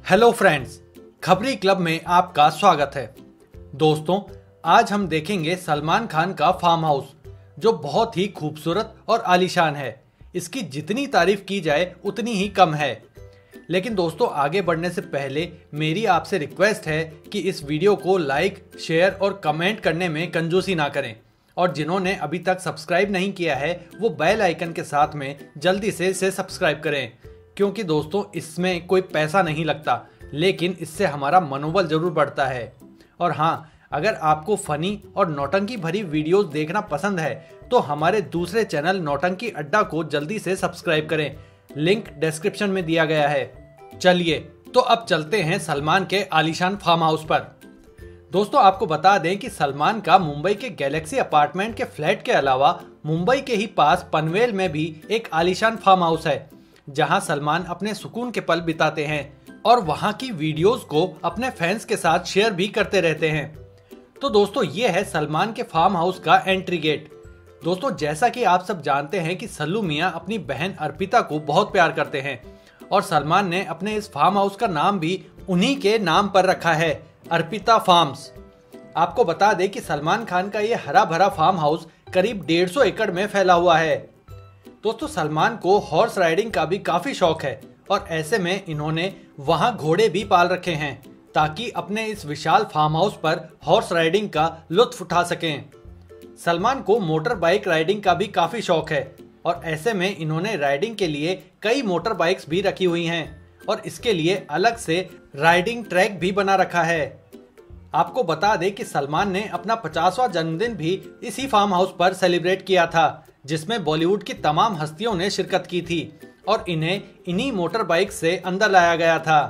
Hello friends, खबरी club में आपका स्वागत है। दोस्तों, आज हम देखेंगे सलमान खान का फार्म हाउस, जो बहुत ही खूबसूरत और आलीशान है। इसकी जितनी तारीफ की जाए उतनी ही कम है। लेकिन दोस्तों, आगे बढ़ने से पहले मेरी आपसे रिक्वेस्ट है कि इस वीडियो को लाइक, शेयर और कमेंट करने में कंजूसी ना करें। और जिन्होंने अभी तक सब्सक्राइब नहीं किया है वो बेल आइकन के साथ में जल्दी से इसे सब्सक्राइब करें, क्योंकि दोस्तों इसमें कोई पैसा नहीं लगता, लेकिन इससे हमारा मनोबल जरूर बढ़ता है। और हाँ, अगर आपको फनी और नौटंकी भरी वीडियोस देखना पसंद है तो हमारे दूसरे चैनल नौटंकी अड्डा को जल्दी से सब्सक्राइब करें। लिंक डिस्क्रिप्शन में दिया गया है। चलिए तो अब चलते हैं सलमान के आलीशान फार्म हाउस पर। दोस्तों, आपको बता दें कि सलमान का मुंबई के गैलेक्सी अपार्टमेंट के फ्लैट के अलावा मुंबई के ही पास पनवेल में भी एक आलीशान फार्म हाउस है, जहां सलमान अपने सुकून के पल बिताते हैं और वहां की वीडियोस को अपने फैंस के साथ शेयर भी करते रहते हैं। तो दोस्तों, ये है सलमान के फार्म हाउस का एंट्री गेट। दोस्तों, जैसा कि आप सब जानते हैं कि सल्लू मियां अपनी बहन अर्पिता को बहुत प्यार करते हैं और सलमान ने अपने इस फार्म हाउस का नाम भी उन्हीं के नाम पर रखा है, अर्पिता फार्म्स। आपको बता दें कि सलमान खान का ये हरा भरा फार्म हाउस करीब 150 एकड़ में फैला हुआ है। दोस्तों, सलमान को हॉर्स राइडिंग का भी काफी शौक है और ऐसे में इन्होंने वहां घोड़े भी पाल रखे हैं ताकि अपने इस विशाल फार्म हाउस पर हॉर्स राइडिंग का लुत्फ उठा सकें। सलमान को मोटर बाइक राइडिंग का भी काफी शौक है और ऐसे में इन्होंने राइडिंग के लिए कई मोटर बाइक्स भी रखी हुई हैं और इसके लिए अलग से राइडिंग ट्रैक भी बना रखा है। आपको बता दें कि सलमान ने अपना 50वां जन्मदिन भी इसी फार्म हाउस पर सेलिब्रेट किया था, जिसमें बॉलीवुड की तमाम हस्तियों ने शिरकत की थी और इन्हें इन्हीं मोटर बाइक से अंदर लाया गया था।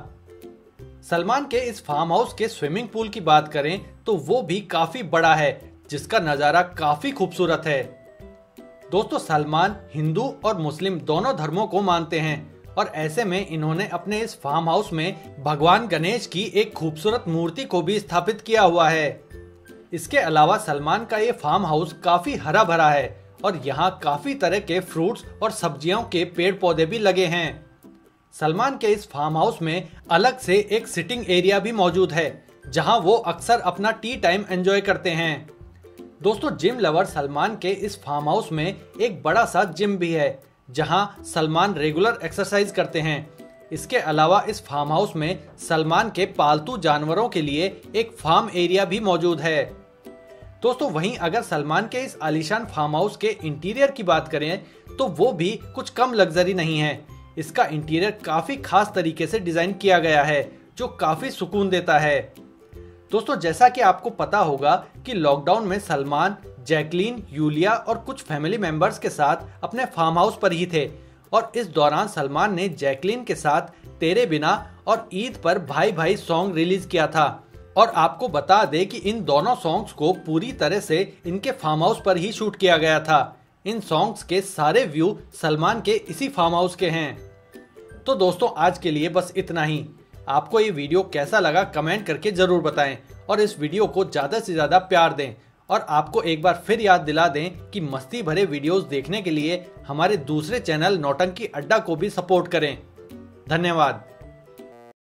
सलमान के इस फार्म हाउस के स्विमिंग पूल की बात करें तो वो भी काफी बड़ा है, जिसका नजारा काफी खूबसूरत है। दोस्तों, सलमान हिंदू और मुस्लिम दोनों धर्मों को मानते हैं और ऐसे में इन्होंने अपने इस फार्म हाउस में भगवान गणेश की एक खूबसूरत मूर्ति को भी स्थापित किया हुआ है। इसके अलावा सलमान का ये फार्म हाउस काफी हरा भरा है और यहाँ काफी तरह के फ्रूट्स और सब्जियों के पेड़ पौधे भी लगे हैं। सलमान के इस फार्म हाउस में अलग से एक सिटिंग एरिया भी मौजूद है, जहाँ वो अक्सर अपना टी टाइम एंजॉय करते हैं। दोस्तों, जिम लवर सलमान के इस फार्म हाउस में एक बड़ा सा जिम भी है, जहां सलमान रेगुलर एक्सरसाइज करते हैं। इसके अलावा इस फार्म हाउस में सलमान के पालतू जानवरों के लिए एक फार्म एरिया भी मौजूद है। दोस्तों, वहीं अगर सलमान के इस आलीशान फार्म हाउस के इंटीरियर की बात करें तो वो भी कुछ कम लग्जरी नहीं है। इसका इंटीरियर काफी खास तरीके से डिजाइन किया गया है, जो काफी सुकून देता है। दोस्तों, जैसा कि आपको पता होगा कि लॉकडाउन में सलमान, जैकलीन, यूलिया और कुछ फैमिली मेंबर्स के साथ अपने फार्म हाउस पर ही थे और इस दौरान सलमान ने जैकलीन के साथ तेरे बिना और ईद पर भाई भाई सॉन्ग रिलीज किया था। और आपको बता दें कि इन दोनों सॉन्ग्स को पूरी तरह से इनके फार्म हाउस पर ही शूट किया गया था। इन सॉन्ग्स के सारे व्यू सलमान के इसी फार्म हाउस के हैं। तो दोस्तों, आज के लिए बस इतना ही। आपको ये वीडियो कैसा लगा कमेंट करके जरूर बताएं और इस वीडियो को ज्यादा से ज्यादा प्यार दें। और आपको एक बार फिर याद दिला दें कि मस्ती भरे वीडियोस देखने के लिए हमारे दूसरे चैनल नौटंकी अड्डा को भी सपोर्ट करें। धन्यवाद।